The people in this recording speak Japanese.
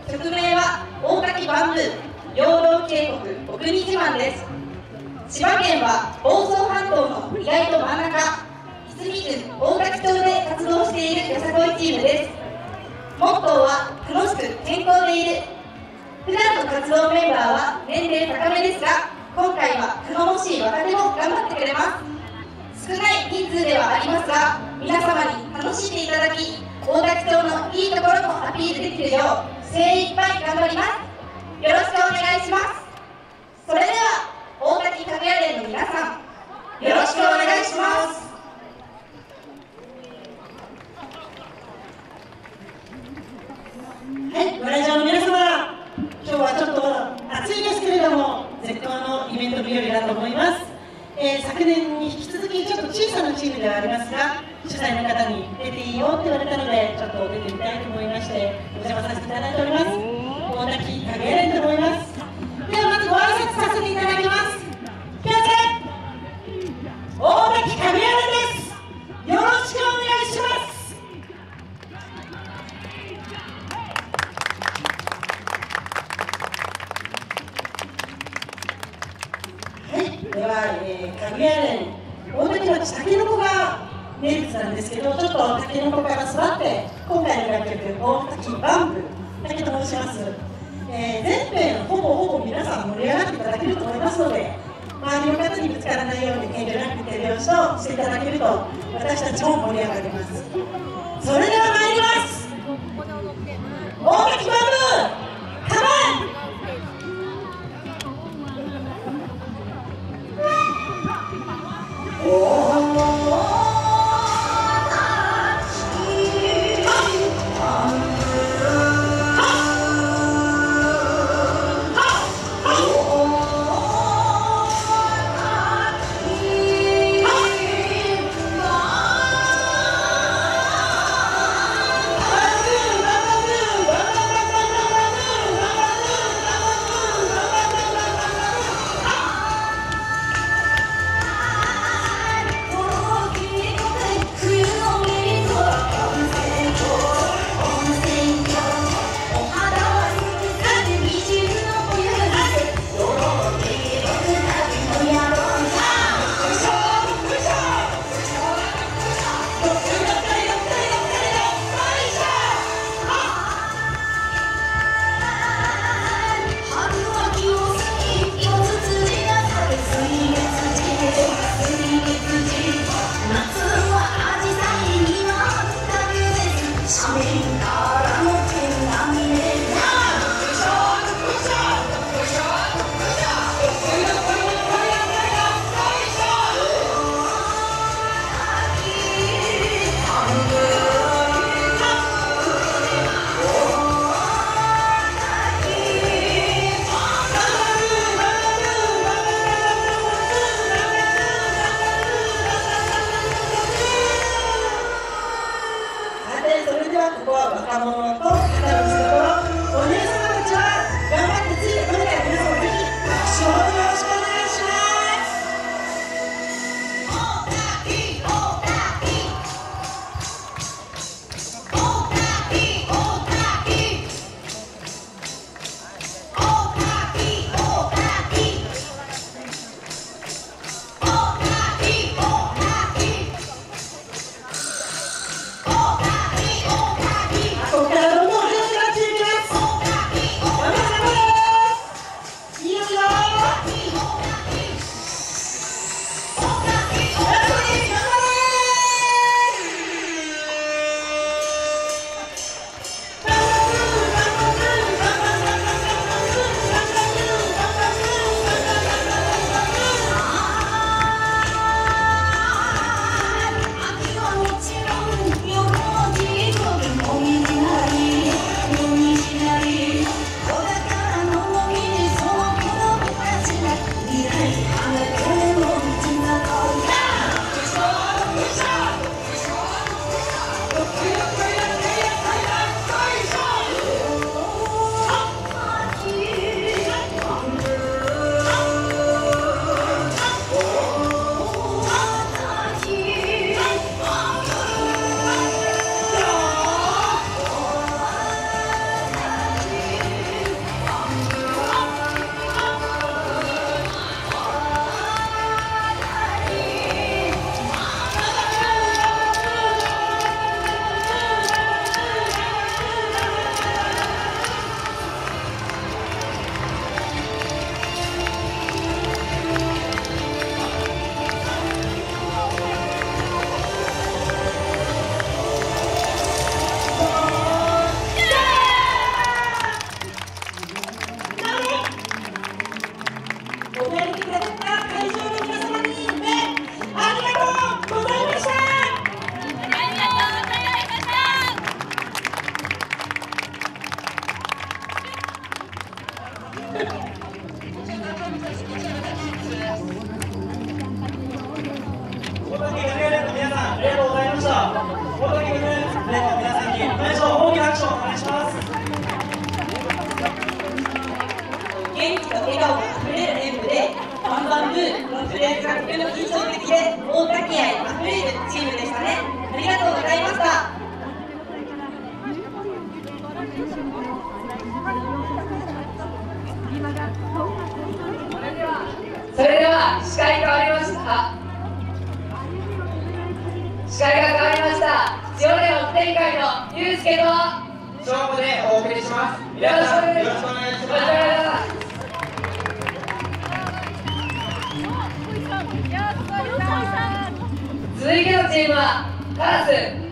曲名は大滝バンブー養老渓谷お国自慢です。千葉県は房総半島の意外と真ん中、いすみ郡大滝町で活動しているよさこいチームです。モットーは楽しく健康でいる。普段の活動メンバーは年齢高めですが、今回は頼もしい若手も頑張ってくれます。少ない人数ではありますが、皆様に楽しんでいただき、大滝町のいいところもアピールできるよう精一杯頑張ります。よろしくお願いします。それでは大滝かぐや連の皆さん、よろしくお願いします。 はい、ご来場の皆様、今日はちょっと暑いですけれども絶好のイベント日和だと思います。昨年に引き続きちょっと小さなチームではありますが、主催の方に出ていいよって言われたのでちょっと出てみたいと思いましてお邪魔させていただいております。大滝かぐや連と思います。ではまずご挨拶させていただきます。気をつけ、大滝かぐや連です。よろしくお願いします。では、かぐや連、大滝町たけのこが名物なんですけど、ちょっとたけのこから育って今回の楽曲「大滝バンブー」だけと申します。全編ほぼ皆さん盛り上がっていただけると思いますので、周りの方にぶつからないように遠慮なく手拍子としていただけると私たちも盛り上がります。それでは参ります。大滝バンブーカモン。 。 元気と笑顔があふれる演舞でバンバンブーのフレーズがとても印象的で大滝愛あふれるチームでしたね。ありがとうございました。 それでは司会が変わりました。司会が変わりました。千代レオン天海のゆうすけと勝負でお送りします。 よろしくお皆さん願いしよろしくお願いします。続いてのチームはカラス